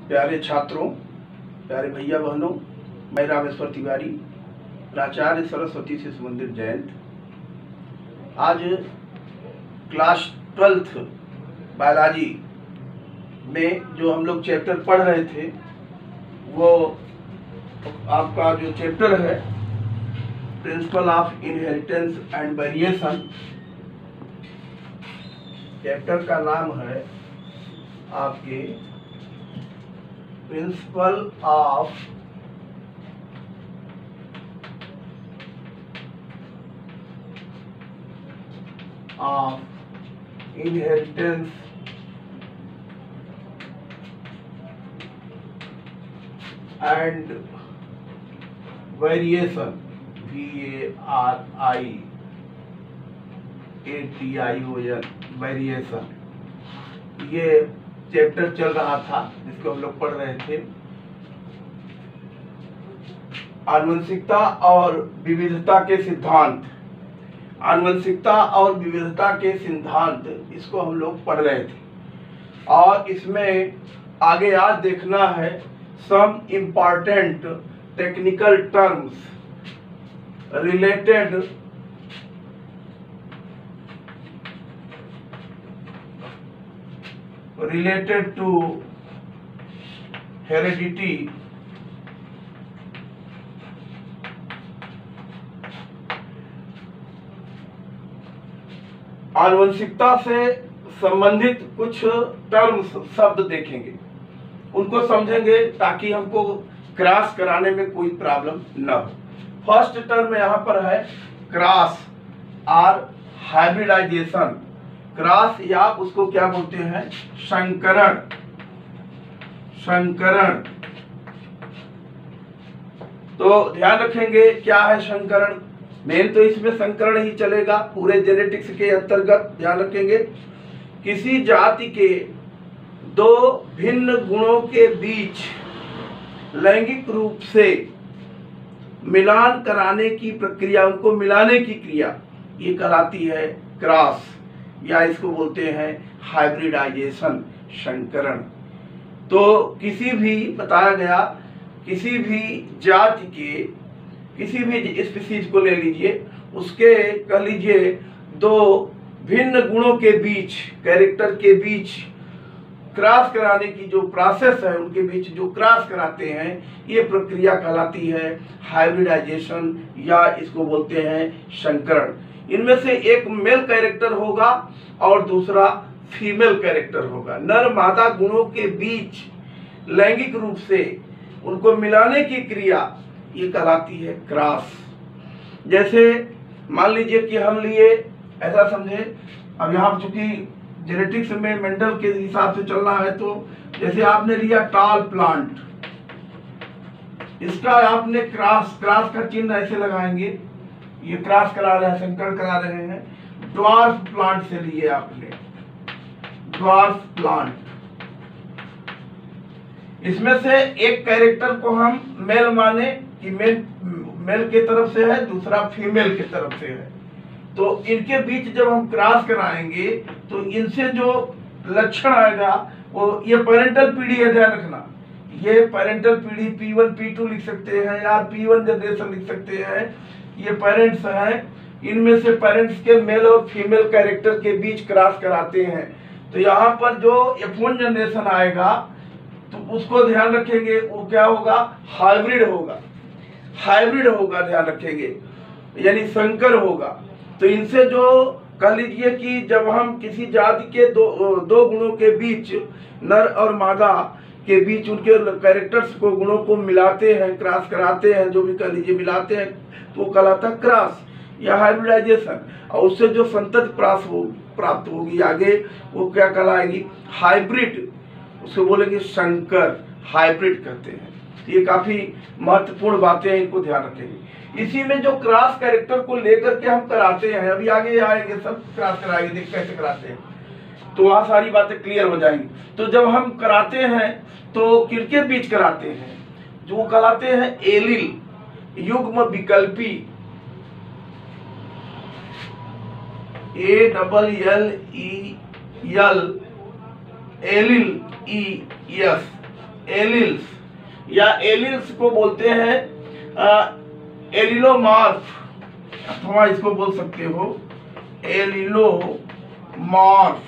प्यारे छात्रों, प्यारे भैया बहनों, मैं रामेश्वर तिवारी, प्राचार्य सरस्वती शिशु मंदिर जयंत। आज क्लास 12th बायोलॉजी में जो हम लोग चैप्टर पढ़ रहे थे, वो आपका जो चैप्टर है principle of inheritance and variation, chapter का नाम है आपके principle of inheritance and variation, VARIATION, variation. ये चैप्टर चल रहा था जिसको हम लोग पढ़ रहे थे। आनुवंशिकता और विविधता के सिद्धांत, आनुवंशिकता और विविधता के सिद्धांत, इसको हम लोग पढ़ रहे थे। और इसमें आगे आज देखना है some important technical terms related to heredity आनुवंशिकता से संबंधित कुछ टर्म्स, शब्द देखेंगे, उनको समझेंगे ताकि हमको क्रॉस कराने में कोई प्रॉब्लम न हो। फर्स्ट टर्म यहाँ पर है क्रॉस और हाइब्रिडाइजेशन। क्रॉस या उसको क्या बोलते हैं, संकरण। संकरण तो ध्यान रखेंगे क्या है संकरण। मेन तो इसमें संकरण ही चलेगा पूरे जेनेटिक्स के अंतर्गत। ध्यान रखेंगे किसी जाति के दो भिन्न गुणों के बीच लैंगिक रूप से मिलान कराने की प्रक्रिया, उनको मिलाने की क्रिया, ये कहलाती है क्रॉस, या इसको बोलते हैं हाइब्रिडाइजेशन, संकरण। तो किसी भी बताया गया किसी भी जाति के किसी भी स्पीसीज को ले लीजिए, उसके कह लीजिए दो भिन्न गुणों के बीच, कैरेक्टर के बीच क्रॉस कराने की जो प्रोसेस है, उनके बीच जो क्रॉस कराते हैं, ये प्रक्रिया कहलाती है हाइब्रिडाइजेशन, या इसको बोलते हैं संकरण। इनमें से एक मेल कैरेक्टर होगा और दूसरा फीमेल कैरेक्टर होगा। नर मादा गुणों के बीच लैंगिक रूप से उनको मिलाने की क्रिया ये कहलाती है क्रॉस। जैसे मान लीजिए कि हम लिए, ऐसा समझे, अब यहाँ चूंकि जेनेटिक्स में मेंडल के हिसाब से चलना है, तो जैसे आपने लिया टाल प्लांट, इसका आपने क्रॉस का चिन्ह ऐसे लगाएंगे, ये क्रॉस करा रहे हैं, संकरण करा रहे हैं। ड्वार्फ प्लांट से लिए आपने, ड्वार्फ प्लांट, इसमें से एक कैरेक्टर को हम मेल माने कि मेल के तरफ से है, दूसरा फीमेल के तरफ से है। तो इनके बीच जब हम क्रॉस कराएंगे तो इनसे जो लक्षण आएगा वो, ये पेरेंटल पीढ़ी है, ध्यान रखना, ये पेरेंटल पीढ़ी P1 P2 लिख सकते हैं, या P1 जनरेशन लिख सकते हैं। ये पेरेंट्स हैं, इनमें से पेरेंट्स के मेल और फीमेल कैरेक्टर के बीच क्रॉस कराते हैं। तो यहाँ पर जो F1 जनरेशन आएगा तो उसको ध्यान रखेंगे, वो क्या होगा, हाइब्रिड होगा, हाइब्रिड होगा, ध्यान रखेंगे, यानी संकर होगा। तो इनसे जो कह लीजिए कि जब हम किसी जाति के दो गुणों के बीच, नर और मादा के बीच उनके कैरेक्टर्स को, गुणों को मिलाते हैं, क्रॉस कराते हैं, जो भी कह लीजिए मिलाते हैं, तो वो कहलाता है क्रॉस या हाइब्रिडाइजेशन। और उससे जो संतति प्राप्त होगी आगे, वो क्या कहलाएगी, हाइब्रिड, उसको बोलेंगे संकर, हाइब्रिड कहते हैं। तो ये काफी महत्वपूर्ण बातें हैं, इनको ध्यान रखेंगे। इसी में जो क्रॉस कैरेक्टर को लेकर के हम कराते हैं, अभी आगे आएंगे सब क्रॉस कराएंगे, देख कैसे कराते हैं, तो वहाँ सारी बातें क्लियर हो जाएंगी। तो जब हम कराते हैं तो किनके बीच कराते हैं, जो कहलाते हैं एलील, युग्म विकल्पी, ALLEL, एलिल, ES, एलिल्स, या एलिल्स को बोलते हैं एलिलोमॉर्फ, अथवा इसको बोल सकते हो एलिलोमॉर्फ।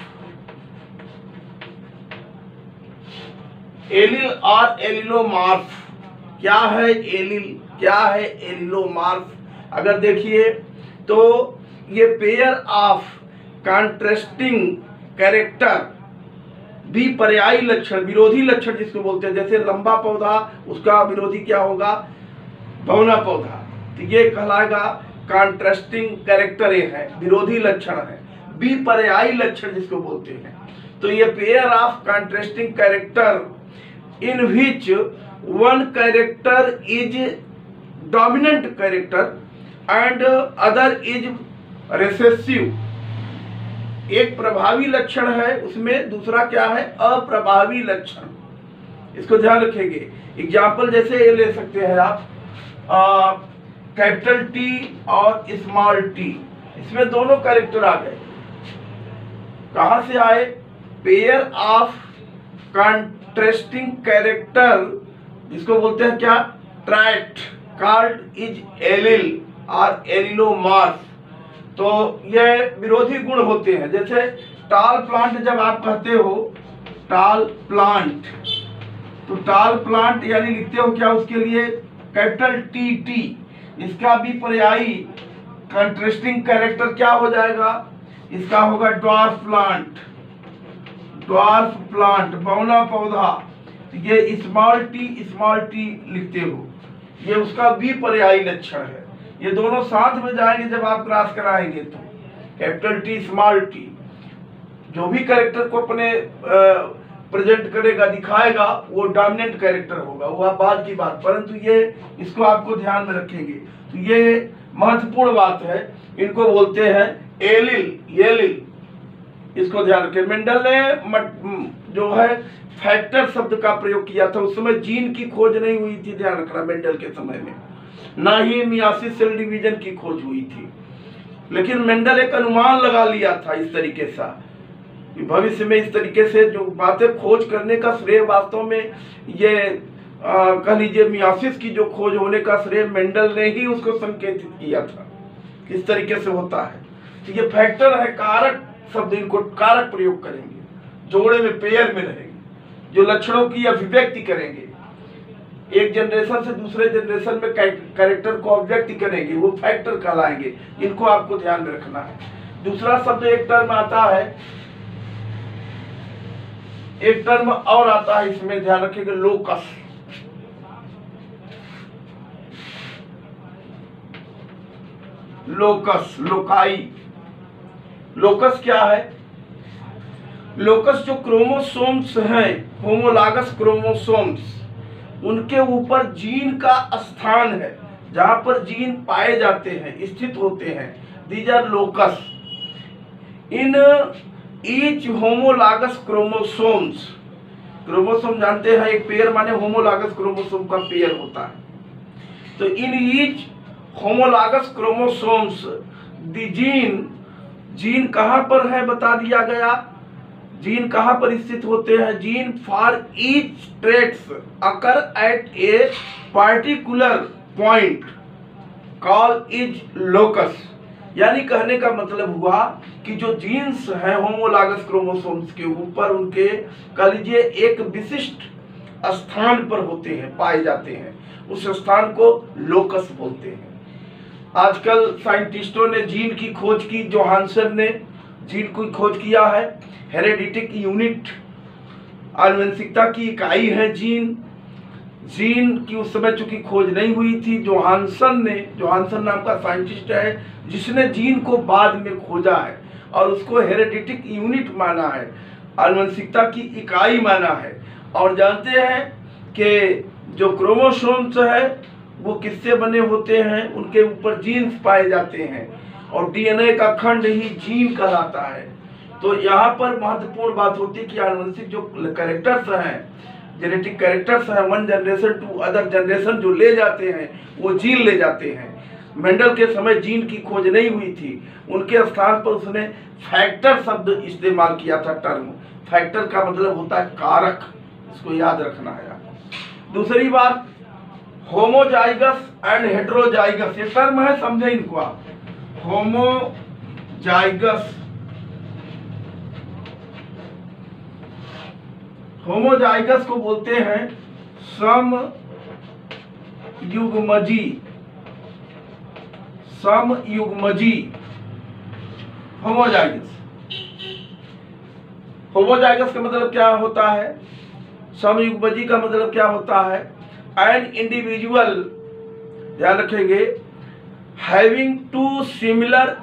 एलिल और एलिलोमॉर्फ, क्या है एलिल, क्या है एलिलोमॉर्फ? अगर देखिए तो ये पेयर ऑफ कॉन्ट्रास्टिंग कैरेक्टर, विपर्यायी लक्षण, विरोधी लक्षण जिसको बोलते हैं, जैसे लंबा पौधा उसका विरोधी क्या होगा, बौना पौधा, तो ये कहलाएगा कॉन्ट्रास्टिंग कैरेक्टर, ये है विरोधी लक्षण है, विपर्यायी लक्षण जिसको बोलते हैं। तो ये pair of contrasting character in which one character is dominant character and other is recessive. एक प्रभावी लक्षण है, उसमें दूसरा क्या है, अप्रभावी लक्षण, इसको ध्यान रखेंगे। एग्जाम्पल जैसे ये ले सकते हैं आप, कैपिटल टी और स्मॉल टी, इसमें दोनों कैरेक्टर आ गए, कहां से आए, पेयर ऑफ कॉन्ट्रास्टिंग कैरेक्टर, इसको बोलते हैं क्या, ट्राइट, कॉल्ड इज एलिल और एलिलोमॉर्फ। तो ये विरोधी गुण होते हैं। जैसे टाल प्लांट, जब आप कहते हो टाल प्लांट, तो टाल प्लांट यानी लिखते हो क्या उसके लिए, कैपिटल टी टी, इसका भी पर्यायी कंट्रास्टिंग कैरेक्टर क्या हो जाएगा, इसका होगा ड्वार्फ प्लांट, ड्वार्फ प्लांट, बौना पौधा। तो ये स्मॉल टी लिखते हो, ये उसका भी पर्यायी लक्षण है। ये दोनों साथ में जाएंगे जब आप क्रॉस कराएंगे, तो कैपिटल टी स्मॉल टी, जो भी कैरेक्टर को अपने प्रेजेंट करेगा, दिखाएगा, वो डोमिनेंट कैरेक्टर होगा, वो आप बाद की बात, परंतु ये इसको आपको ध्यान में रखेंगे। तो ये महत्वपूर्ण बात है, इनको बोलते हैं एलिल, एलिल, इसको ध्यान रखें। मेंडल ने जो है फैक्टर शब्द का प्रयोग किया था, उस समय जीन की खोज नहीं हुई थी, ध्यान रखना, मेंडल के समय में ना ही मियासिस सेल डिवीजन की खोज हुई थी, लेकिन मेंडल एक अनुमान लगा लिया था इस तरीके से कि भविष्य में इस तरीके से जो बातें खोज करने का श्रेय वास्तव में ये कह लीजिए मियासिस की जो खोज होने का श्रेय मेंडल ने ही उसको संकेतित किया था, किस तरीके से होता है। तो ये फैक्टर है, कारक शब्द, इनको कारक प्रयोग करेंगे, जोड़े में पेयर में रहेंगे, जो लक्षणों की अभिव्यक्ति करेंगे, एक जनरेशन से दूसरे जनरेशन में कैरेक्टर को अभिव्यक्ति करेंगे, वो फैक्टर कहलाएंगे। इनको आपको ध्यान में रखना है। दूसरा शब्द एक टर्म आता है, एक टर्म और आता है इसमें, ध्यान रखिएगा, लोकस। Locus, loci. लोकस क्या है, लोकस जो क्रोमोसोम्स हैं, होमोलॉगस क्रोमोसोम्स, उनके ऊपर जीन का स्थान है, जहां पर जीन पाए जाते हैं, स्थित होते हैं, these are locus. In each homologous chromosomes, chromosome जानते हैं एक पेयर माने होमोलॉगस क्रोमोसोम का पेयर होता है। तो in each homologous chromosomes the gene, gene कहां पर है बता दिया गया, जीन कहां पर स्थित होते हैं, gene for each traits occur at a particular point call is locus. यानी कहने का मतलब हुआ कि जो जीन्स हैं होमोलॉगस क्रोमोसोम्स के ऊपर, उनके कह लीजिए एक विशिष्ट स्थान पर होते हैं, पाए जाते हैं, उस स्थान को लोकस बोलते हैं। आजकल साइंटिस्टों ने जीन की खोज की, जोहानसन ने जीन की खोज किया है, हेरेडिटिक यूनिट, आनुवंशिकता की इकाई है जीन। जीन की उस समय चूंकि खोज नहीं हुई थी, जोहानसन नाम का साइंटिस्ट है जिसने जीन को बाद में खोजा है और उसको हेरेडिटिक यूनिट माना है, आनुवंशिकता की इकाई माना है। और जानते हैं कि जो क्रोमोसोम्स है वो किससे बने होते हैं, उनके ऊपर जीन्स पाए जाते हैं और डीएनए का खंड ही जीन कहलाता है। तो यहाँ पर महत्वपूर्ण बात होती है कि आनुवंशिक जो कैरेक्टर्स हैं, जेनेटिक कैरेक्टर्स हैं, one generation to other generation जो ले जाते हैं वो जीन ले जाते हैं। मेंडल के समय जीन की खोज नहीं हुई थी, उनके स्थान पर उसने फैक्टर शब्द इस्तेमाल किया था, टर्म। फैक्टर का मतलब होता है कारक, इसको याद रखना है आपको। दूसरी बात, होमोजाइगस एंड हेटेरोजाइगस, ये टर्म है, समझे इनको आप। होमोजाइगस को बोलते हैं समयुग्मजी होमोजाइगस। होमोजाइगस का मतलब क्या होता है, समयुग्मजी का मतलब क्या होता है, एन इंडिविजुअल, ध्यान रखेंगे, हैविंग टू सिमिलर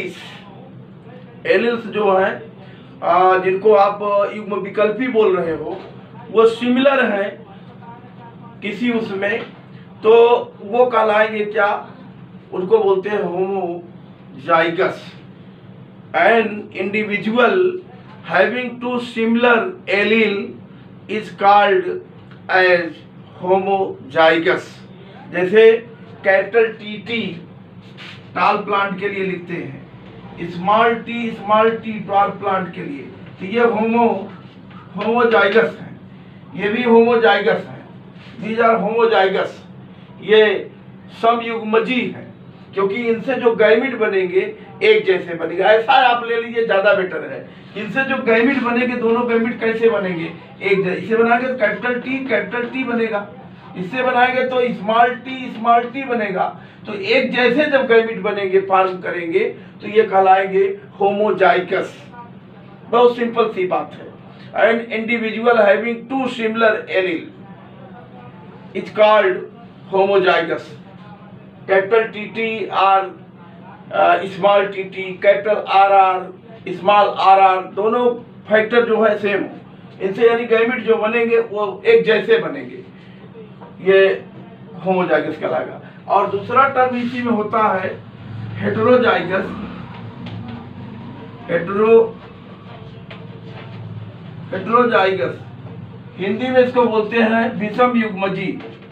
एलिल्स जो है जिनको आप युग्म विकल्पी बोल रहे हो, वो सिमिलर है किसी उसमें, तो वो कहलाएंगे क्या, उनको बोलते हैं homozygous. An individual having two similar allele is called as homozygous. जैसे कैपिटल टी टाल प्लांट के लिए लिखते हैं, स्मॉल टी टाल प्लांट के लिए, तो ये होमोजाइगस है, ये भी होमोजाइगस है, दीज आर होमोजाइगस, ये समयुग्मजी है, क्योंकि इनसे जो गैमीट बनेंगे एक जैसे बनेगा। ऐसा आप ले लीजिए, ज्यादा बेटर है। इनसे जो गैमीट बनेंगे, दोनों गैमीट कैसे बनेंगे, एक जैसे। इसे बनाएंगे तो कैपिटल टी बनेगा, इससे बनाएंगे तो स्मॉल टी बनेगा। तो एक जैसे जब गैमीट बनेंगे, फॉर्म करेंगे, तो ये कहलाएंगे होमोजाइगस। बहुत सिंपल सी बात है। An individual having two similar allele is called homozygous. Capital T R, small T, capital R, small R, दोनों फैक्टर जो है सेम, इनसे यानी गैमीट जो बनेंगे वो एक जैसे बनेंगे, ये होमोजाइगस कहलाएगा। और दूसरा टर्म इसी में होता है हेटेरोजाइगस। हेटेरोजाइगस हिंदी में इसको बोलते हैं विषम युग्मजी।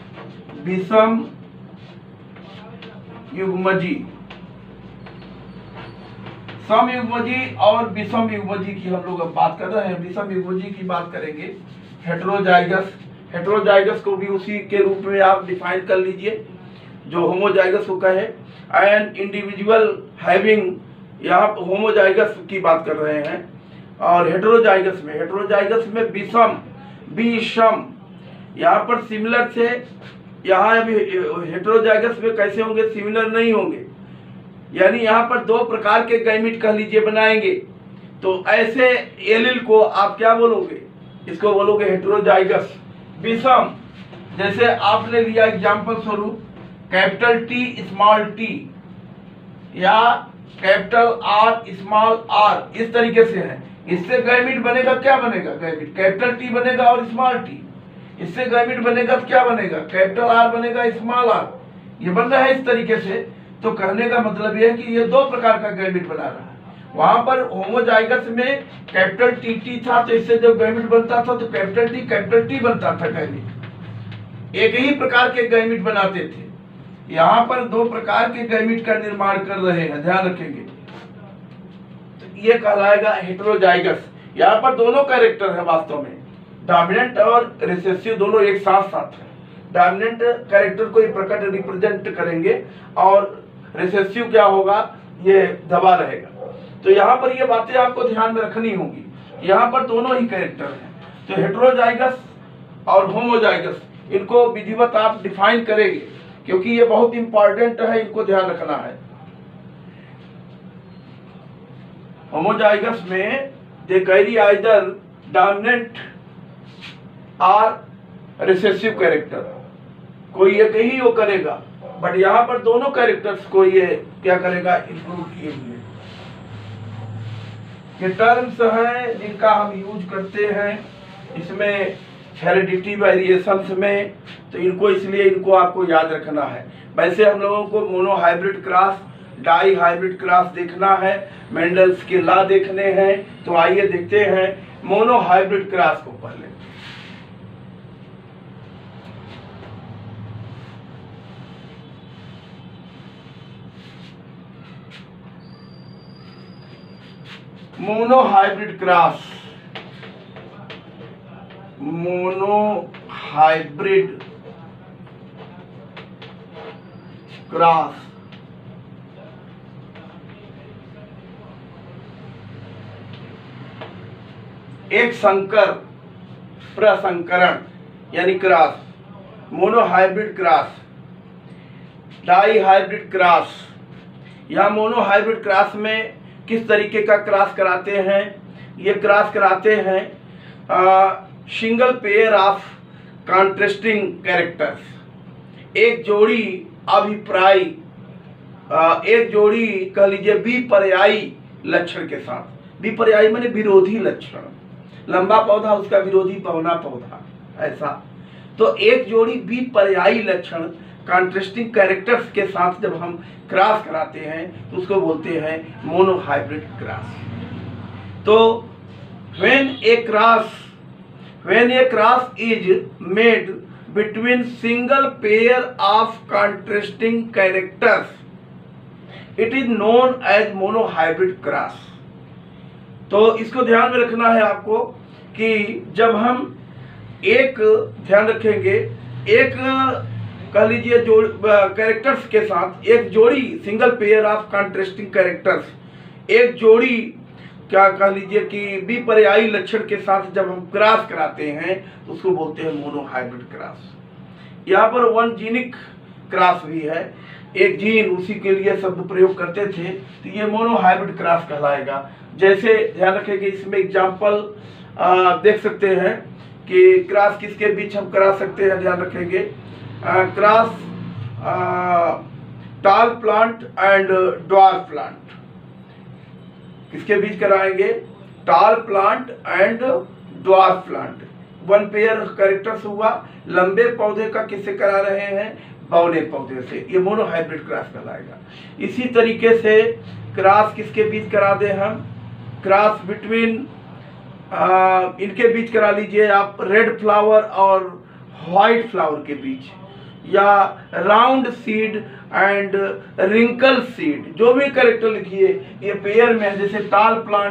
समयुग्मजी और विषम युग्मजी की हम लोग अब बात कर रहे हैं। विषम युग्मजी की बात करेंगे, हेटेरोजाइगस को भी उसी के रूप में आप डिफाइन कर लीजिए जो होमोजाइगस को कहे। एन इंडिविजुअल हैविंग, यहाँ होमोजाइगस की बात कर रहे हैं। और हेटेरोजाइगस में विषम, यहाँ पर सिमिलर से, यहाँ अभी हेटेरोजाइगस में कैसे होंगे, सिमिलर नहीं होंगे, यानी यहाँ पर दो प्रकार के गैमीट कह लीजिए बनाएंगे। तो ऐसे एलील को आप क्या बोलोगे, इसको बोलोगे हेटेरोजाइगस। विषम, जैसे आपने लिया एग्जांपल स्वरूप कैपिटल टी स्मॉल टी या कैपिटल आर स्मॉल आर, इस तरीके से है। इससे गैमीट बनेगा, क्या बनेगा, गैमीट कैपिटल टी बनेगा और स्मॉल टी। इससे गैमीट बनेगा तो क्या बनेगा, कैपिटल आर बनेगा स्मॉल आर, ये बन रहा है इस तरीके से। तो कहने का मतलब यह है कि ये दो प्रकार का गैमीट बना रहा है। वहां पर होमोजाइगस में कैपिटल टी था, तो इससे जब गैमीट बनता था तो कैपिटल टी बनता था गैमीट, एक ही प्रकार के गैमीट बनाते थे। यहाँ पर दो प्रकार के गैमीट का निर्माण कर रहे हैं, ध्यान रखेंगे। तो ये कहलाएगा हेटेरोजाइगस। यहाँ पर दोनों कैरेक्टर है वास्तव में, डोमिनेंट और रिसेसिव दोनों एक साथ है। डोमिनेंट कैरेक्टर को प्रकट रिप्रेजेंट करेंगे और रिसेसिव क्या होगा, ये दबा रहेगा। तो यहाँ पर ये बातें आपको ध्यान में रखनी होगी। यहाँ पर दोनों ही कैरेक्टर हैं, तो हेटेरोजाइगस और होमोजाइगस, इनको विधिवत आप डिफाइन करेंगे, क्योंकि ये बहुत इंपॉर्टेंट है, इनको ध्यान रखना है। होमोजाइगस में दे कैरी आइदर डोमिनेंट और रिसेसिव कैरेक्टर, कोई एक ही वो करेगा, बट यहाँ पर दोनों कैरेक्टर्स को ये क्या करेगा, इंक्लूड किए हुए। ये टर्म्स हैं जिनका हम यूज करते हैं इसमें हेरिडिटी वेरिएशंस में, तो इनको इसलिए इनको आपको याद रखना है। वैसे हम लोगों को monohybrid cross, dihybrid cross देखना है, मेंडल्स के लॉ देखने हैं। तो आइए देखते हैं मोनो हाइब्रिड क्रॉस को पहले। Monohybrid cross, monohybrid cross, एक संकर प्रसंकरण यानी cross, monohybrid cross, dihybrid cross. यह मोनोहाइब्रिड क्रॉस में किस तरीके का क्रॉस कराते हैं? ये क्रॉस कराते हैं single pair of contrasting characters, एक जोड़ी अभिप्राय, एक जोड़ी कह लीजिए विपर्यायी लक्षण के साथ। विपर्यायी माने विरोधी लक्षण, लंबा पौधा उसका विरोधी पौना पौधा, ऐसा। तो एक जोड़ी विपर्यायी लक्षण कॉन्ट्रास्टिंग कैरेक्टर्स के साथ जब हम क्रॉस कराते हैं तो उसको बोलते हैं मोनोहाइब्रिड क्रॉस। तो when a cross is made between single pair of contrasting characters, it is known as monohybrid cross। तो इसको ध्यान में रखना है आपको कि जब हम एक, ध्यान रखेंगे, एक कह लीजिए कैरेक्टर्स के साथ एक जोड़ी, single pair of contrasting characters, एक जोड़ी क्या कह लीजिए कि विपर्यायी लक्षण के साथ जब हम क्रॉस कराते हैं तो उसको बोलते हैं मोनोहाइब्रिड क्रॉस। यहाँ पर वन जीनिक क्रॉस भी है, एक जीन उसी के लिए शब्द प्रयोग करते थे, तो ये मोनोहाइब्रिड क्रॉस कहलाएगा। जैसे ध्यान रखेंगे, इसमें एग्जाम्पल देख सकते हैं कि क्रॉस किसके बीच हम करा सकते हैं। ध्यान रखेंगे, cross tall plant and dwarf plant, किसके बीच कराएंगे? Tall plant and dwarf plant. One pair characters हुआ, लंबे पौधे का किससे करा रहे हैं? बौने पौधे से। ये मोनोहाइब्रिड क्रॉस कहलाएगा। इसी तरीके से क्रॉस किसके बीच करा दे हम? क्रॉस बिटवीन, इनके बीच करा लीजिए आप, रेड फ्लावर और व्हाइट फ्लावर के बीच, या round seed and wrinkle seed, जो भी कैरेक्टर लिखिए ये पेयर में है। जैसे टॉल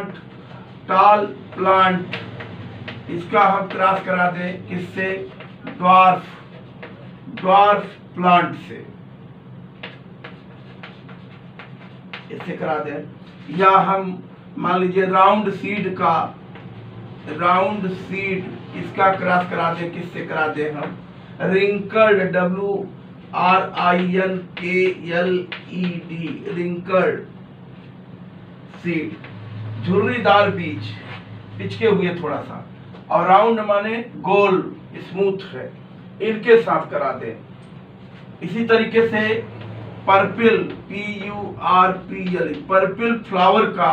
प्लांट, इसका हम क्रॉस करा दें किससे? ड्वार्फ प्लांट से, इससे करा दें। या हम मान लीजिए राउंड सीड इसका क्रॉस करा दें, किससे करा दें हम? रिंकल्ड, WRINKLED, रिंकल्ड सीड, झुर्रीदार बीज, पिचके हुए थोड़ा सा, और राउंड माने गोल, स्मूथ है, इनके साथ करा दें। इसी तरीके से पर्पल, PURPL, पर्पल फ्लावर का,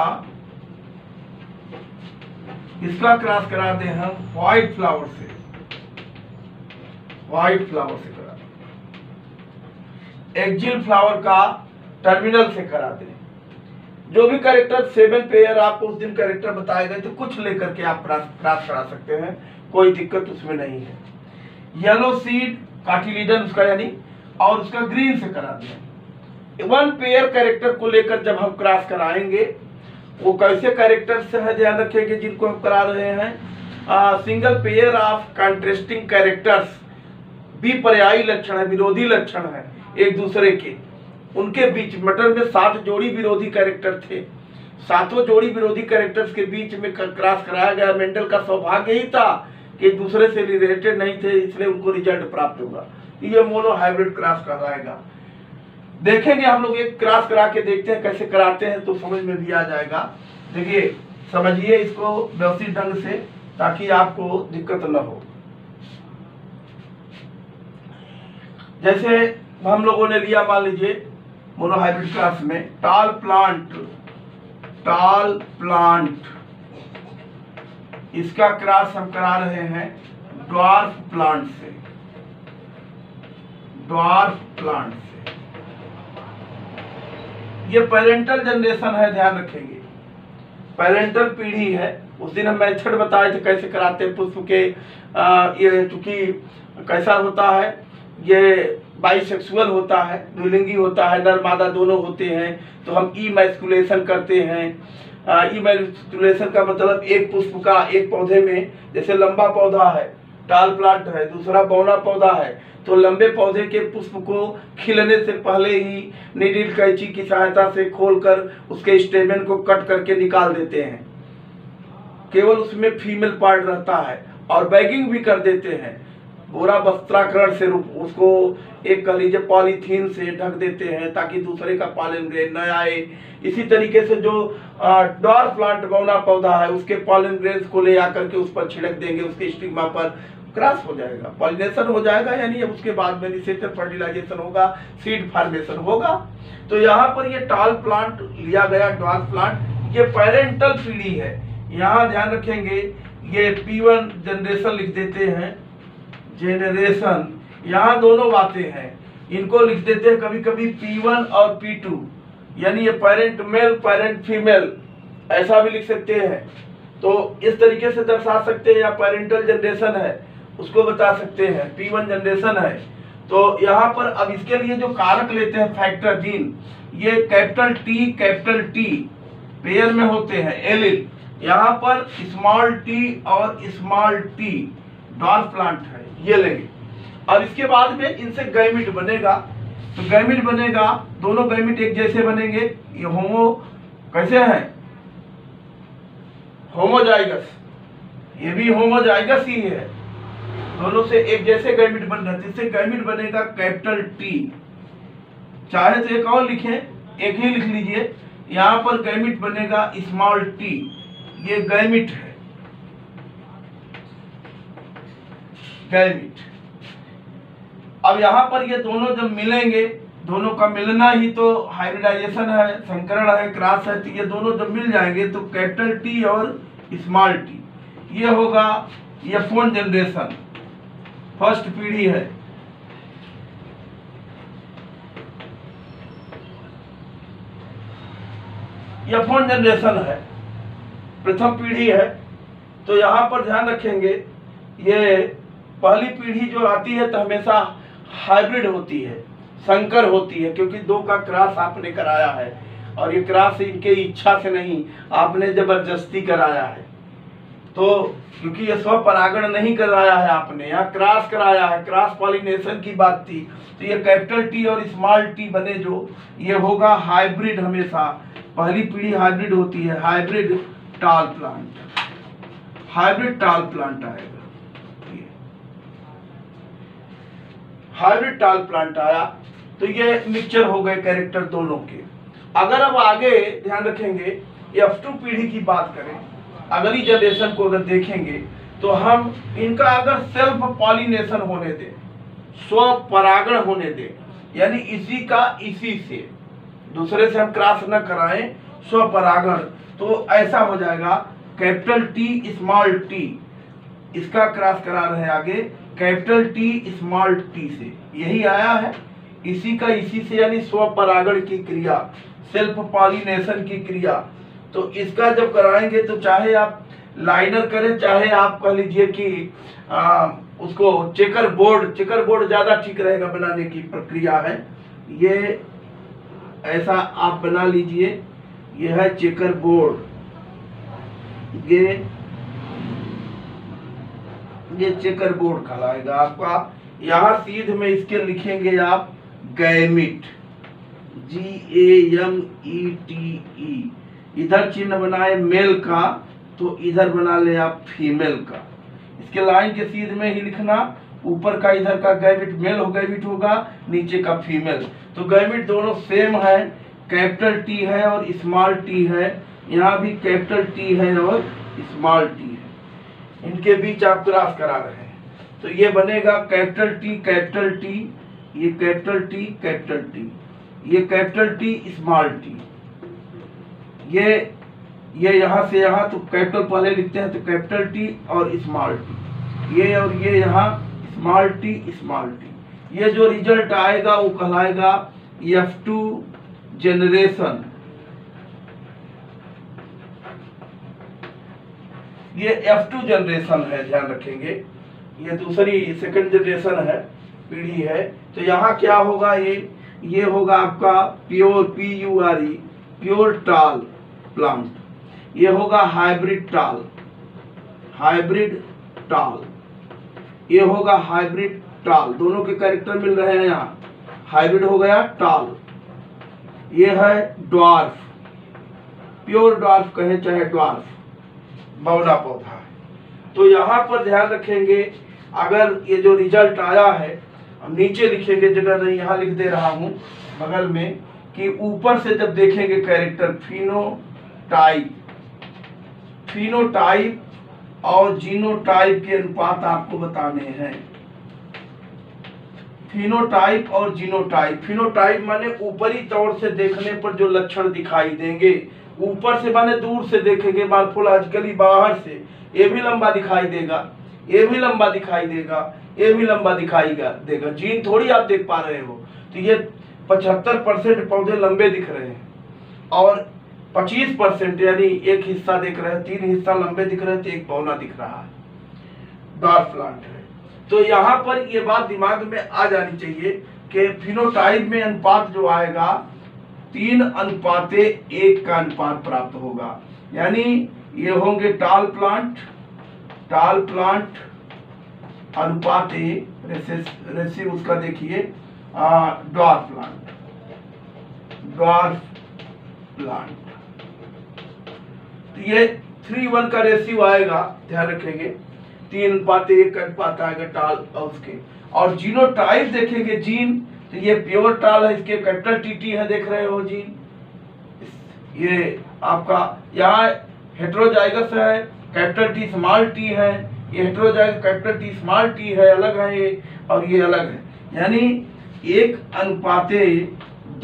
इसका क्रॉस करा दें हम व्हाइट फ्लावर से करा दें। एक्जिल फ्लावर का टर्मिनल से करा दें। जो भी कैरेक्टर 7 पेयर आपको उस दिन कैरेक्टर बताए गए तो कुछ लेकर के आप क्रॉस करा सकते हैं, कोई दिक्कत उसमें नहीं है। येलो सीड कार्टिलीडन उसका यानी, और उसका ग्रीन से करा दें। वन पेयर कैरेक्टर को लेकर जब हम क्रॉस कराएंगे, वो कैसे कैरेक्टर्स है ध्यान रखेंगे जिनको हम करा रहे हैं? Single pair of contrasting characters, विपर्यायी लक्षण है, विरोधी लक्षण है एक दूसरे के, उनके बीच। मटर में 7 जोड़ी विरोधी कैरेक्टर थे, 7 जोड़ी विरोधी कैरेक्टर्स के बीच में क्रॉस कराया गया। मेंडल का सौभाग्य ही था कि एक दूसरे से रिलेटेड नहीं थे, इसलिए उनको रिजल्ट प्राप्त होगा। ये मोनोहाइब्रिड क्रॉस कहलाएगा। देखेंगे हम लोग, एक क्रॉस करा के देखते हैं कैसे कराते हैं, तो समझ में भी आ जाएगा। देखिए, समझिए इसको व्यवस्थित ढंग से, ताकि आपको दिक्कत न हो। जैसे हम लोगों ने लिया, मान लीजिए मोनोहाइब्रिड क्रॉस में टॉल प्लांट, इसका क्रॉस हम करा रहे हैं ड्वार्फ प्लांट से। ये पेरेंटल जनरेशन है, ध्यान रखेंगे, पेरेंटल पीढ़ी है। उस दिन हम मेथड बताए थे कैसे कराते हैं पुष्प के। ये चूंकि कैसा होता है, ये बाइसेक्सुअल होता है, द्विलिंगी होता है, नर मादा दोनों होते हैं, तो हम इमैस्कुलेशन करते हैं। इमैक्युलेशन का मतलब एक पुष्प का एक पौधे में, जैसे लंबा पौधा है टाल प्लांट है, दूसरा बौना पौधा है, तो लंबे पौधे के पुष्प को खिलने से पहले ही नीडल कैंची की सहायता से खोलकर उसके स्टेमेन को कट करके निकाल देते हैं। केवल उसमें फीमेल पार्ट रहता है और बैगिंग भी कर देते हैं। पूरा वस्त्राकरण से उसको एक कह लीजिए पॉलीथीन से ढक देते हैं ताकि दूसरे का पॉलन ग्रेन न आए। इसी तरीके से जो डॉर्फ प्लांट बौना पौधा है उसके पॉलन ग्रेन्स को ले आकर के उस पर छिड़क देंगे, उसके स्टिग्मा पर क्रॉस हो जाएगा, पॉलिनेशन हो जाएगा, यानी उसके बाद में रिसेप्टर फर्टिलाइजेशन होगा, सीड फॉर्मेशन होगा। तो यहाँ पर ये टाल प्लांट लिया गया, डॉर्फ प्लांट, ये पेरेंटल पीढ़ी है। यहाँ ध्यान रखेंगे ये P1 जनरेशन लिख देते हैं, जेनरेशन, यहाँ दोनों बातें हैं, इनको लिख देते हैं कभी कभी P1 और P2, यानी ये पेरेंट मेल पेरेंट फीमेल ऐसा भी लिख सकते हैं। तो इस तरीके से दर्शा सकते हैं, या पेरेंटल जनरेशन है उसको बता सकते हैं, P1 जनरेशन है। तो यहाँ पर अब इसके लिए जो कारक लेते हैं फैक्टर जीन, ये कैपिटल T पेयर में होते हैं, एलिल। यहाँ पर स्मॉल t और स्मॉल t डॉर्फ प्लांट है, ये लेंगे। और इसके बाद में इनसे गैमिट बनेगा, तो गैमिट बनेगा, दोनों गैमिट एक जैसे बनेंगे। ये होमो कैसे हैं, होमोजाइगस, ये भी होमोजाइगस ही है, दोनों से एक जैसे गैमिट बन रहे हैं, इससे गैमिट बनेगा कैपिटल T। चाहे तो एक और लिखें, एक ही लिख लीजिए, यहाँ पर गैमिट बनेगा स्मॉल t, ये गैमिट है, गैमिट। अब यहाँ पर ये दोनों जब मिलेंगे, दोनों का मिलना ही तो हाइब्रिडाइजेशन है, संकरण है, क्रॉस है, तो ये दोनों जब मिल जाएंगे तो कैपिटल T और स्मॉल t, ये होगा F1 जनरेशन, फर्स्ट पीढ़ी है। F1 जनरेशन है, प्रथम पीढ़ी है। तो यहाँ पर ध्यान रखेंगे ये पहली पीढ़ी जो आती है तो हमेशा हाइब्रिड होती है, संकर होती है, क्योंकि दो का क्रॉस आपने कराया है, और ये क्रॉस इनके इच्छा से नहीं, आपने जबरदस्ती कराया है। तो क्योंकि ये स्वपरागण नहीं कराया है आपने, यहाँ क्रॉस कराया है, क्रॉस पॉलिनेशन की बात थी, तो ये कैपिटल T और स्मॉल t बने जो, ये होगा हाइब्रिड, हमेशा पहली पीढ़ी हाइब्रिड होती है, hybrid tall plant, hybrid tall plant आएगा, हाइब्रिड टाल प्लांट आया। तो ये मिक्सचर हो गए कैरेक्टर दोनों के। अगर अब आगे ध्यान रखेंगे F2 पीढ़ी की बात करें, अगली जनरेशन को अगर देखेंगे तो हम इनका अगर सेल्फ पॉलिनेशन होने दें, स्व परागण होने दें, यानी इसी का इसी से, दूसरे से हम क्रॉस न कराएं, स्व परागण, तो ऐसा हो जाएगा कैपिटल T स्मॉल t, इसका क्रॉस करा रहे हैं आगे कैपिटल T स्मॉल t से, यही आया है, इसी का इसी से, यानी स्व परागण की क्रिया, सेल्फ पॉलिनेशन की क्रिया। तो इसका जब कराएंगे तो चाहे आप लाइनर करें, चाहे आप कह लीजिए कि उसको चेकर बोर्ड ज्यादा ठीक रहेगा बनाने की प्रक्रिया है। ये ऐसा आप बना लीजिए, ये है चेकर बोर्ड, ये चेकर बोर्ड कहलाएगा आपका। यहाँ सीध में इसके लिखेंगे आप गैमिट, GAMETE, इधर चिन्ह बनाए मेल का तो इधर बना ले आप फीमेल का, इसके लाइन के सीध में ही लिखना, ऊपर का इधर का गैमिट मेल हो गैमिट होगा, नीचे का फीमेल। तो गैमिट दोनों सेम है, कैपिटल T है और स्मॉल t है, यहाँ भी कैपिटल T है और स्मॉल t है, इनके बीच आप क्रॉस करा रहे हैं। तो ये बनेगा कैपिटल T, ये कैपिटल T, ये कैपिटल T स्मॉल t, ये यहाँ से यहाँ, तो कैपिटल पहले लिखते हैं तो कैपिटल T और स्मॉल t, ये और ये यहाँ स्मॉल t, ये जो रिजल्ट आएगा वो कहलाएगा F2 जनरेशन। ये F2 जनरेशन है, ध्यान रखेंगे, ये दूसरी सेकंड जनरेशन है, पीढ़ी है। तो यहाँ क्या होगा, ये होगा आपका pure PURE, pure tall plant. ये होगा हाइब्रिड टाल, हाइब्रिड टाल, ये होगा हाइब्रिड टाल, दोनों के कैरेक्टर मिल रहे हैं यहाँ, हाइब्रिड हो गया टाल। ये है ड्वार्फ, प्योर ड्वार्फ कहें चाहे ड्वार्फ, बौना पौधा है। तो यहाँ पर ध्यान रखेंगे, अगर ये जो रिजल्ट आया है, हम नीचे लिखेंगे, जगह नहीं यहाँ लिख दे रहा हूँ बगल में, कि ऊपर से जब देखेंगे कैरेक्टर फिनोटाइप, फिनोटाइप और जीनोटाइप के अनुपात आपको बताने हैं। फिनोटाइप और जीनोटाइप, फिनोटाइप माने ऊपरी तौर से देखने पर जो लक्षण दिखाई देंगे, ऊपर से माने दूर से देखेंगे, मॉर्फोलॉजिकली बाहर से, ये भी लंबा दिखाई देगा, ये भी लंबा दिखाई देगा, ये भी लंबा दिखाई देगा, जीन थोड़ी आप देख पा रहे हो। तो ये 75% पौधे लंबे दिख रहे हैं और 25% यानी एक हिस्सा देख रहे हैं, 3 हिस्सा लंबे दिख रहे हैं, तो एक बौना दिख रहा है, ड्वार्फ प्लांट है। तो यहाँ पर ये बात दिमाग में आ जानी चाहिए कि फिनोटाइप में अनुपात जो आएगा 3:1 का अनुपात प्राप्त होगा, यानी ये होंगे टाल प्लांट, टाल प्लांट अनुपात रेशियो उसका देखिए ड्वार्फ प्लांट, ड्वार्फ प्लांट। तो ये 3:1 का रेशियो आएगा, ध्यान रखेंगे, 3:1 का अनुपात आएगा टाल और उसके। और जीनोटाइप देखेंगे, जीन, तो ये प्योर टाल है, इसके कैपिटल टीटी है, देख रहे हो जीन, ये आपका यहाँ हेटेरोजाइगस है, कैपिटल टी स्मॉल टी है, ये heterozygous capital T small T है, अलग है ये, और ये अलग है, यानी 1:2:1,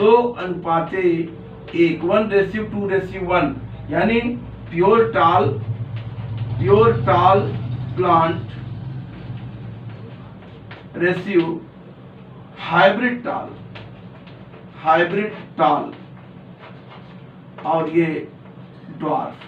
1:2:1, यानी pure tall plant ratio hybrid टाल और ये ड्वार्फ।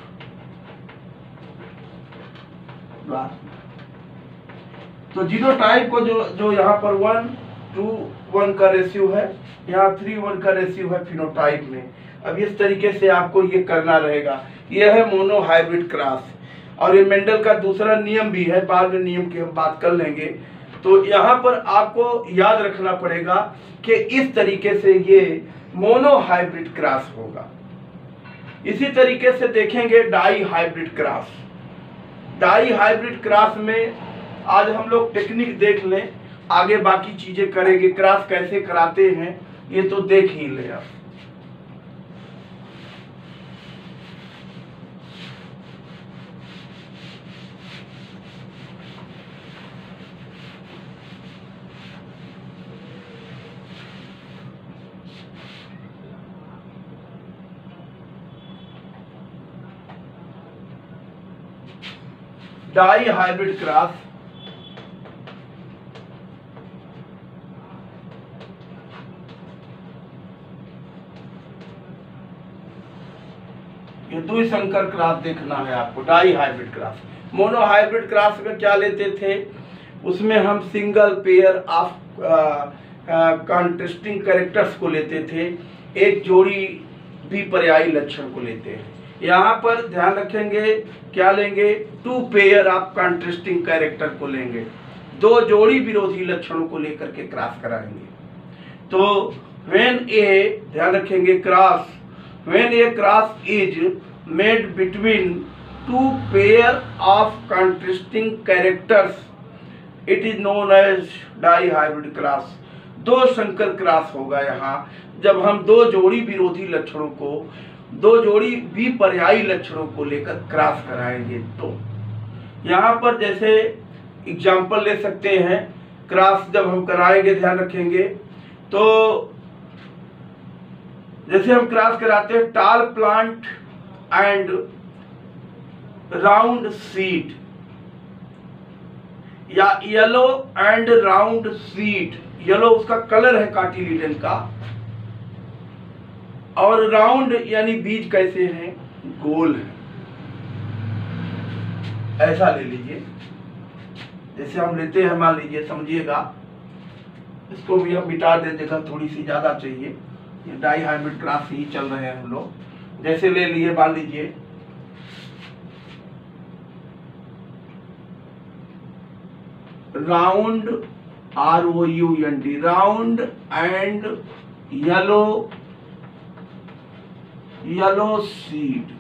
तो जीनोटाइप को जो यहाँ पर 1:1 का रेशियो है, यहाँ 3:1 का रेशियो है फिनोटाइप में। अब इस तरीके से आपको ये करना रहेगा। ये है मोनो हाइब्रिड क्रॉस, और ये मेंडल का दूसरा नियम भी है, बाद में नियम की हम बात कर लेंगे। तो यहाँ पर आपको याद रखना पड़ेगा कि इस तरीके से ये मोनो हाइब्रिड क्रॉस होगा। इसी तरीके से देखेंगे dihybrid cross. Dihybrid cross में आज हम लोग टेक्निक देख लें, आगे बाकी चीजें करेंगे। क्रॉस कैसे कराते हैं ये तो देख ही ले आप। डाई हाइब्रिड क्रॉस, ये द्विसंकर क्रॉस देखना है आपको। Dihybrid cross, monohybrid cross में क्या लेते थे, उसमें हम single pair of contrasting characters को लेते थे, एक जोड़ी भी पर्यायी लक्षण को लेते हैं। यहाँ पर ध्यान रखेंगे क्या लेंगे, 2 पेयर ऑफ कॉन्ट्रास्टिंग कैरेक्टर को लेंगे, 2 जोड़ी विरोधी लक्षणों को लेकर के क्रॉस कराएंगे। तो व्हेन ए, ध्यान रखेंगे cross, when a cross is made between 2 pair of contrasting characters it is known as dihybrid cross. 2 संकर क्रॉस होगा यहाँ, जब हम 2 जोड़ी विरोधी लक्षणों को, 2 जोड़ी विपर्यायी लक्षणों को लेकर क्रॉस कराएंगे। तो यहाँ पर जैसे एग्जाम्पल ले सकते हैं, क्रॉस जब हम कराएंगे, ध्यान रखेंगे, तो जैसे हम क्रॉस कराते हैं tall plant and round seed, या yellow and round seed. Yellow उसका कलर है काटिलिडन का, और राउंड यानी बीज कैसे हैं, गोल है। ऐसा ले लीजिए, जैसे हम लेते हैं, मान लीजिए, समझिएगा, इसको भी हम मिटा दे, जगह थोड़ी सी ज्यादा चाहिए, ये डाई हाइब्रिड क्रॉस ही चल रहे हैं हम लोग। जैसे ले लिए, मान लीजिए round, ROUND, round and yellow seed.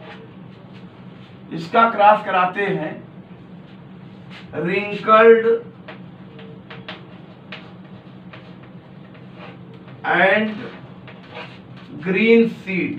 इसका क्रॉस कराते हैं wrinkled and green seed.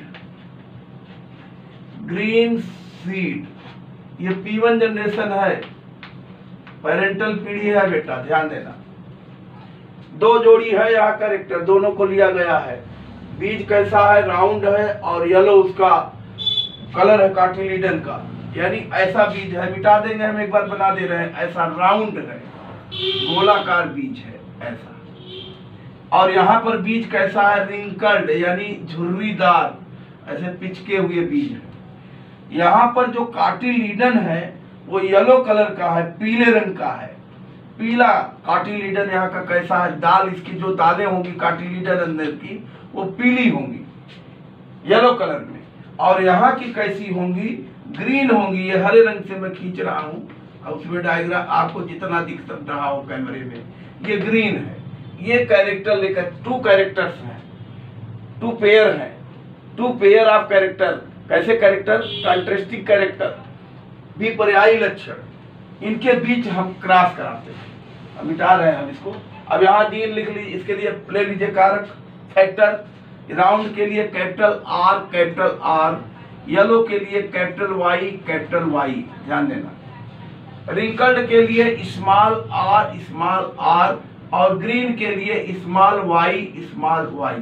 Green seed ये P1 जनरेशन है, पेरेंटल पीढ़ी है बेटा, ध्यान देना। दो जोड़ी है यहाँ कैरेक्टर, दोनों को लिया गया है। बीज कैसा है, राउंड है, और येलो उसका कलर है कार्टिलीडन का, यानी ऐसा बीज है। मिटा देंगे हम, एक बार बना दे रहे हैं। ऐसा राउंड है, गोलाकार बीज है ऐसा। और यहाँ पर बीज कैसा है, रिंकल्ड यानी झुर्रीदार, ऐसे पिचके हुए बीज है। यहाँ पर जो कार्टिलीडन है वो येलो कलर का है, पीले रंग का है। पीला कार्टिलीडन यहाँ का कैसा है, दाल, इसकी जो दालें होंगी कार्टिलीडन अंदर की वो पीली होंगी येलो कलर में। और यहाँ की कैसी होंगी, ग्रीन होंगी। ये हरे रंग से मैं खींच रहा हूँ, उसमें डायग्राम आपको जितना दिख रहा हो कैमरे में, ये ग्रीन है। ये कैरेक्टर लेकर 2 कैरेक्टर्स हैं, 2 पेयर हैं, 2 पेयर ऑफ कैरेक्टर। कैसे कैरेक्टर, कंट्रास्टिंग कैरेक्टर, विपर्यायी लक्षण, इनके बीच हम क्रॉस कराते हैं। अब मिटा रहे हैं हम इसको। अब यहाँ डी लिख लीजिए, इसके लिए ले लीजिए कारक फैक्टर। राउंड के लिए कैपिटल R, येलो के लिए कैपिटल Y, ध्यान देना। रिंकल्ड के लिए स्मॉल r, और ग्रीन के लिए स्मॉल y।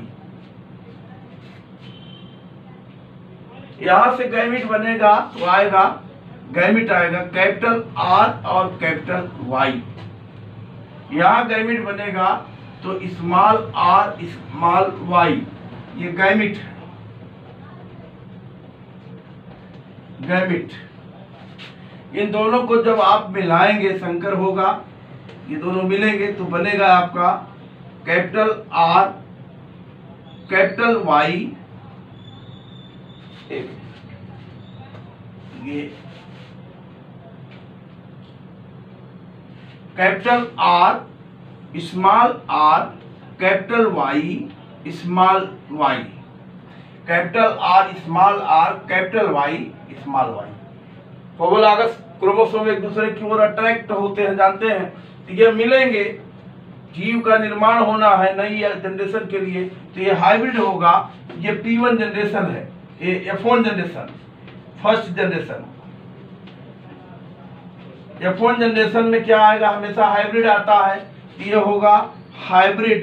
यहां से गैमिट बनेगा तो आएगा, गैमिट आएगा कैपिटल R और कैपिटल Y। यहां गैमिट बनेगा तो स्मॉल r स्मॉल y, ये गैमिट है। गैमिट, इन दोनों को जब आप मिलाएंगे संकर होगा, ये दोनों मिलेंगे तो बनेगा आपका कैपिटल R कैपिटल Y, ये capital R small r capital Y small y, capital R small r capital Y small y। Homologous chromosome एक दूसरे की ओर अट्रैक्ट होते हैं, जानते हैं। तो ये मिलेंगे, जीव का निर्माण होना है नई जनरेशन के लिए, तो ये हाइब्रिड होगा। ये P1 जनरेशन है, ये F1 generation, first generation. F1 generation में क्या आएगा, हमेशा हाइब्रिड आता है। ये होगा hybrid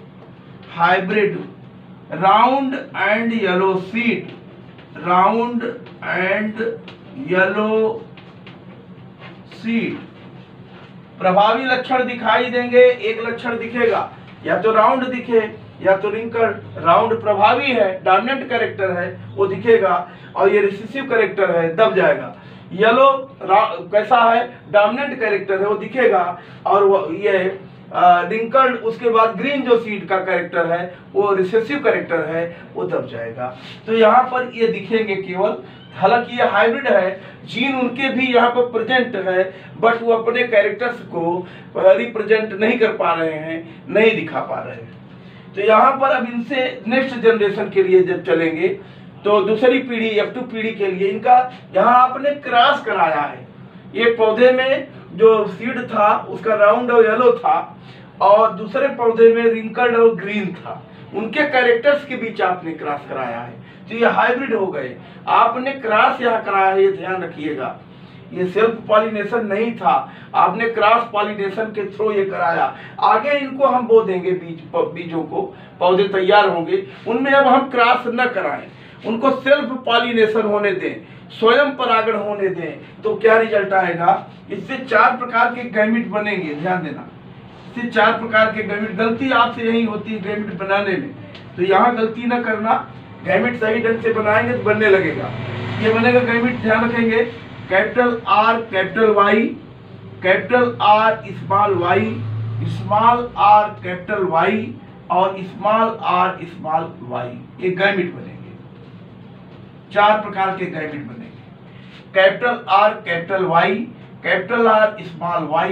round and yellow seed, round and yellow seed. प्रभावी लक्षण दिखाई देंगे, एक लक्षण दिखेगा, या तो राउंड दिखे या तो रिंकल्ड। राउंड प्रभावी है, डोमिनेंट कैरेक्टर है, वो दिखेगा, और ये रिसेसिव कैरेक्टर है, दब जाएगा। येलो कैसा है, डोमिनेंट कैरेक्टर है, वो दिखेगा, और वो ये रिंकल्ड, उसके बाद ग्रीन जो सीड का कैरेक्टर है वो रिसेसिव कैरेक्टर है, वो दब जाएगा। तो यहाँ पर ये दिखेंगे केवल। हालांकि ये हाइब्रिड है, जीन उनके भी यहाँ पर प्रेजेंट है, बट वो अपने कैरेक्टर्स को रिप्रेजेंट नहीं कर पा रहे हैं, नहीं दिखा पा रहे हैं। तो यहाँ पर अब इनसे नेक्स्ट जनरेशन के लिए जब चलेंगे तो दूसरी पीढ़ी F2 पीढ़ी के लिए इनका यहाँ आपने क्रॉस कराया है। एक पौधे में जो सीड था उसका राउंड और येलो था, और दूसरे पौधे में रिंकल्ड और ग्रीन था, उनके कैरेक्टर्स के बीच आपने क्रॉस कराया है, तो ये हाइब्रिड हो गए। आपने क्रॉस यहाँ कराया है, ये ध्यान रखिएगा। ये सेल्फ पॉलिनेशन नहीं था, आपने क्रॉस पॉलिनेशन के थ्रू ये कराया। आगे इनको हम बो देंगे बीजों को, पौधे तैयार होंगे, उनमें अब हम क्रॉस न कराएं, उनको सेल्फ पॉलिनेशन होने दें, स्वयं परागण होने दें। तो क्या रिजल्ट आएगा, इससे 4 प्रकार के गैमिट बनेंगे, ध्यान देना। इससे 4 प्रकार के गैमिट, गलती आपसे यही होती है गैमिट बनाने में, तो यहाँ गलती न करना। गैमिट सही ढंग से बनाएंगे तो बनने लगेगा। ये बनेगा गैमिट, ध्यान रखेंगे, capital R capital Y, capital R small y, small r capital Y, और स्मॉल r स्मॉल y। ये गैमिट बनेंगे, 4 प्रकार के गैमिट बनेंगे। Capital R capital Y, capital R small y,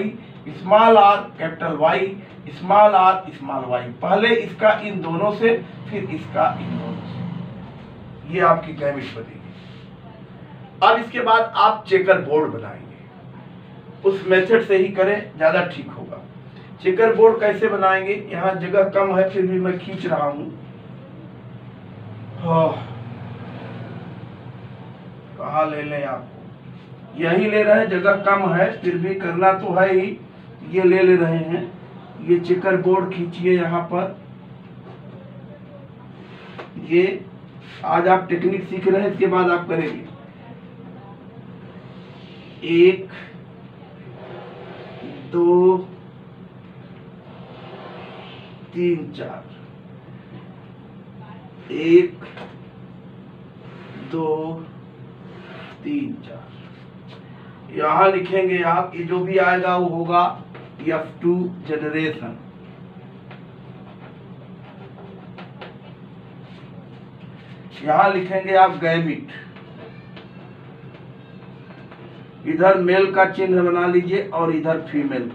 small R capital Y, small R small Y. पहले इसका इन दोनों से, फिर इसका इन दोनों से, ये आपकी गैमिट बनेगी। अब इसके बाद आप चेकर बोर्ड बनाएंगे, उस मेथड से ही करें, ज्यादा ठीक होगा। चेकर बोर्ड कैसे बनाएंगे, यहाँ जगह कम है फिर भी मैं खींच रहा हूं। कहाँ ले लें आपको, यही ले रहे हैं, जगह कम है फिर भी करना तो है ही, ये ले रहे हैं। ये चेकर बोर्ड खींचिए यहाँ पर। ये आज आप टेक्निक सीख रहे हैं, इसके बाद आप करेंगे 1 2 3 4, 1 2 3 4। यहां लिखेंगे आप, ये जो भी आएगा वो होगा F2 जनरेशन। यहां लिखेंगे आप गैमिट, इधर मेल का चिन्ह बना लीजिए और इधर फीमेल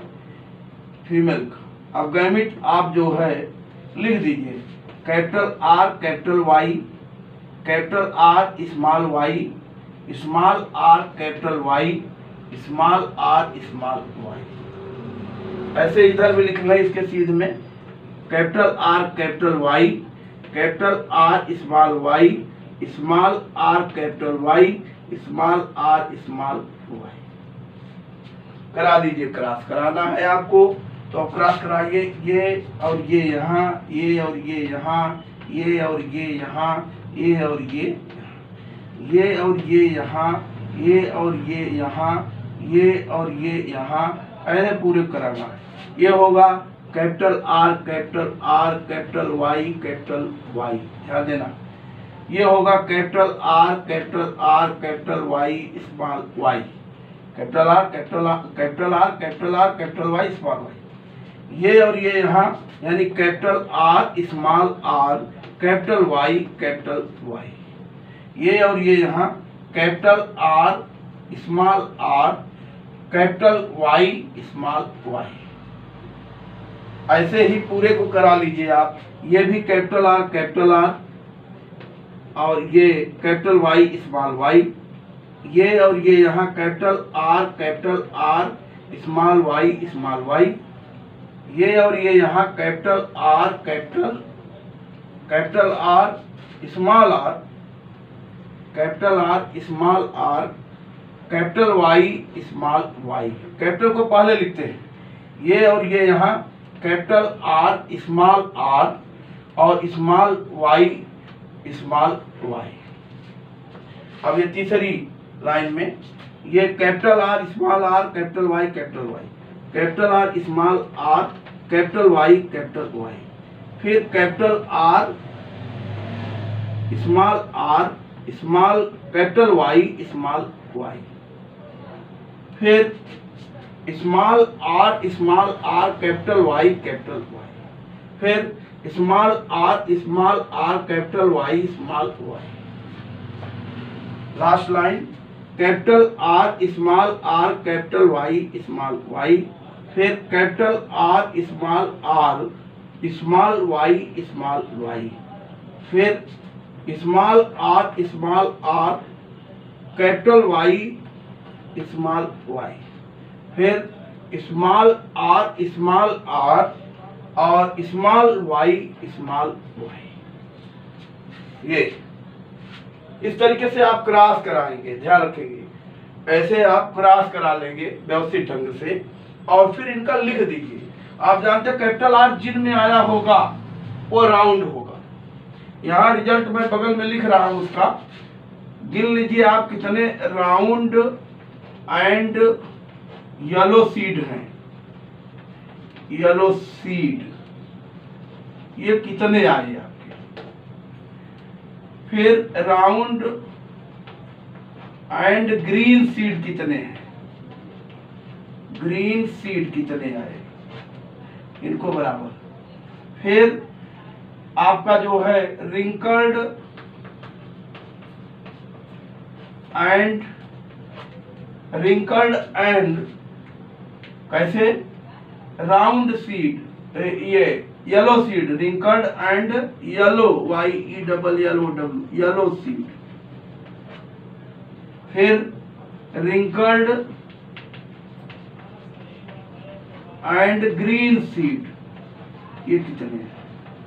का। अब गैमिट आप जो है लिख दीजिए capital R capital Y, capital R small y, small r capital Y, small r small y। ऐसे इधर भी लिखना है इसके सीध में, capital R capital Y, capital R small y, small r capital Y, small r small y। करा दीजिए, क्रॉस कराना है आपको तो क्रॉस कराइए। ये और ये यहाँ, ये और ये यहाँ, ये और ये यहाँ, ये और ये और ये यहाँ, ये और ये यहाँ, ये और ये यहाँ, ऐसे पूरे कराना है। ये होगा capital R capital R capital Y capital Y, ध्यान देना। ये होगा capital R capital R capital Y small y, capital R capital R capital R capital R capital Y small y। ये और ये यहाँ, यानी capital R small r capital Y capital Y। ये और ये यहाँ, capital R small r capital Y small y। ऐसे ही पूरे को करा लीजिए आप। ये भी कैपिटल R और ये कैपिटल Y स्मॉल y। ये और ये यहाँ capital R small y small y। ये और ये यहाँ capital R capital R small r capital R small r capital Y small y। Capital को पहले लिखते हैं। ये और ये यहाँ कैपिटल R स्मॉल r और स्मॉल y स्मॉल y। अब ये तीसरी लाइन में, ये capital R small r capital Y capital y, capital R small r capital Y capital y। फिर capital R small capital Y small y। फिर small R capital Y capital y। फिर small R capital Y small y। Last line, capital R small r capital Y small y। फिर capital R small y small y। फिर small R capital Y small y। फिर small R और small y small y। ये इस तरीके से आप cross कराएंगे, ध्यान रखेंगे। ऐसे आप क्रॉस करा लेंगे व्यवस्थित ढंग से और फिर इनका लिख दीजिए। आप जानते हैं कैपिटल R जिनमें आया होगा वो राउंड होगा। यहाँ रिजल्ट मैं बगल में लिख रहा हूँ, उसका गिन लीजिए आप कितने राउंड एंड येलो सीड हैं। येलो सीड ये कितने आए आपके। फिर राउंड एंड ग्रीन सीड कितने हैं, ग्रीन सीड कितने आए, इनको बराबर। फिर आपका जो है रिंकल्ड कैसे? राउंड सीड, ये yellow seed, wrinkled and yellow, YELLOW, yellow seed. फिर रिंकल्ड एंड ग्रीन सीड, ये कितने हैं?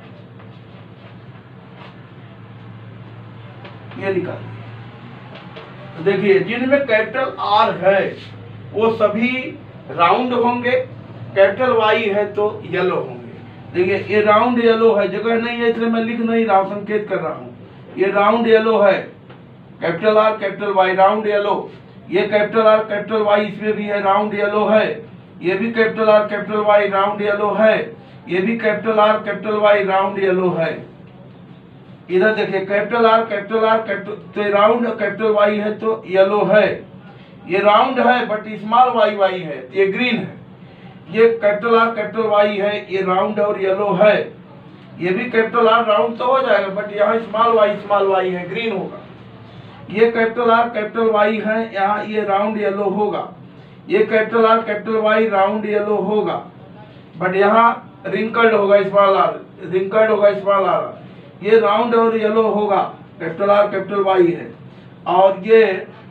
ये निकालिए। तो देखिए जिनमें कैपिटल R है वो सभी राउंड होंगे, कैपिटल Y है तो येलो होंगे। देखिए ये राउंड येलो है, जगह नहीं है इसलिए मैं लिख नहीं रहा हूं, संकेत कर रहा हूं। ये राउंड येलो है, capital R capital Y, round yellow. ये कैपिटल R कैपिटल Y इसमें भी है, राउंड येलो है। ये भी capital R capital Y, round yellow है। ये भी capital R capital Y, round yellow है। इधर देखिए कैपिटल R कैपिटल, तो राउंड कैपिटल Y है तो येलो है। ये राउंड है बट स्मॉल y है, ये ग्रीन है। ये कैपिटल R कैपिटल Y है, ये राउंड और येलो है। ये भी कैपिटल R राउंड तो हो जाएगा बट यहाँ स्मॉल y है, ग्रीन होगा। ये कैपिटल R कैपिटल Y है, यहाँ ये राउंड येलो होगा। ये capital R capital Y round yellow होगा बट यहाँ रिंकल्ड होगा, स्मॉल r, रिंकल्ड होगा स्मॉल r। ये राउंड और येलो होगा, कैपिटल R कैपिटल Y है। और ये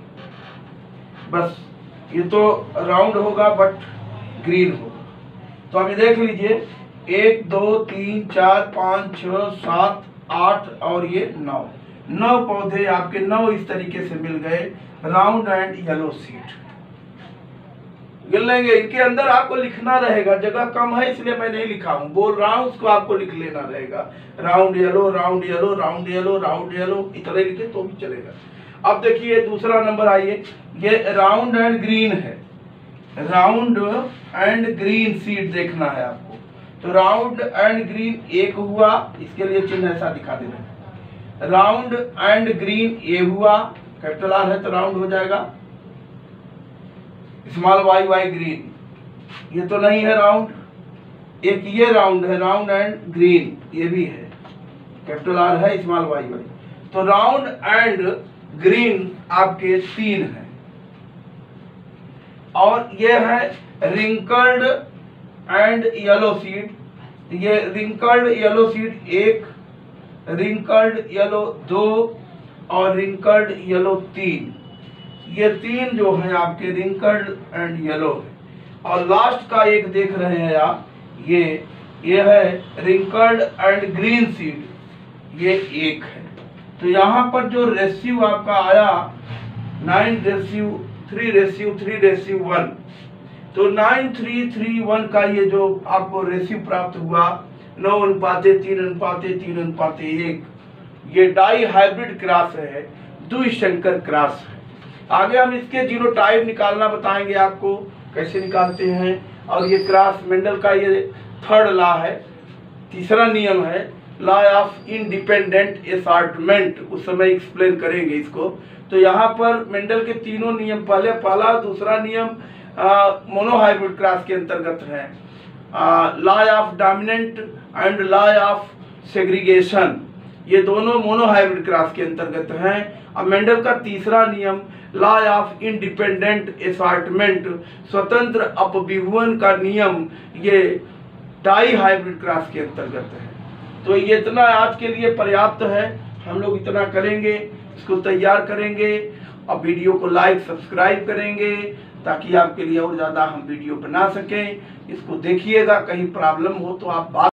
बस ये तो राउंड होगा बट ग्रीन होगा। तो अभी देख लीजिए 1 2 3 4 5 6 7 8 और ये 9 पौधे आपके 9 इस तरीके से मिल गए, राउंड एंड येलो सीड मिल लेंगे। इनके अंदर आपको लिखना रहेगा, जगह कम है इसलिए मैं नहीं लिखा हूं, बोल रहा हूं, उसको आपको लिख लेना रहेगा। Round yellow, round yellow, round yellow, round yellow, इतना लिखे तो भी चलेगा। अब देखिए दूसरा नंबर आइए, ये राउंड एंड ग्रीन है, राउंड एंड ग्रीन सीड देखना है आपको। तो राउंड एंड ग्रीन एक हुआ, इसके लिए चिन्ह ऐसा दिखा देना। राउंड एंड ग्रीन ये हुआ, कैपिटल R है तो राउंड हो जाएगा, स्मॉल y ग्रीन, ये तो नहीं है राउंड। एक ये राउंड है, राउंड एंड ग्रीन, ये भी है, कैपिटल R है स्मॉल y। तो राउंड एंड ग्रीन आपके 3 हैं। और ये है रिंकल्ड एंड येलो सीड। ये wrinkled yellow seed 1, wrinkled yellow 2 और रिंकल्ड येलो 3। ये 3 जो है आपके रिंकल्ड एंड येलो है। और लास्ट का एक देख रहे हैं आप, ये है रिंकल्ड एंड ग्रीन सीड, ये 1 है। तो यहाँ पर जो रेशियो आपका आया 9:3:3:1, तो 9:3:1 का ये जो आपको रेशियो प्राप्त हुआ 9:3:3:1, ये डाई हाइब्रिड क्रॉस है, द्विसंकर क्रॉस है। आगे हम इसके जीनोटाइप निकालना बताएंगे आपको कैसे निकालते हैं। और ये क्रॉस मेंडल का ये 3rd लॉ है, तीसरा नियम है, लॉ ऑफ इंडिपेंडेंट असॉर्टमेंट, उस समय एक्सप्लेन करेंगे इसको। तो यहाँ पर मेंडल के तीनों नियम, पहला दूसरा नियम मोनोहाइब्रिड क्रॉस के अंतर्गत है। Law of dominant and law of segregation, ये दोनों मोनोहाइब्रिड क्रॉस के अंतर्गत हैं। अब मेंडल का तीसरा नियम लॉ ऑफ इंडिपेंडेंट असॉर्टमेंट, स्वतंत्र अपविभवन का नियम, ये डाई हाइब्रिड क्रॉस के अंतर्गत है। तो ये इतना आज के लिए पर्याप्त है, हम लोग इतना करेंगे, इसको तैयार करेंगे और वीडियो को लाइक सब्सक्राइब करेंगे ताकि आपके लिए और ज़्यादा हम वीडियो बना सकें। इसको देखिएगा, कहीं प्रॉब्लम हो तो आप बात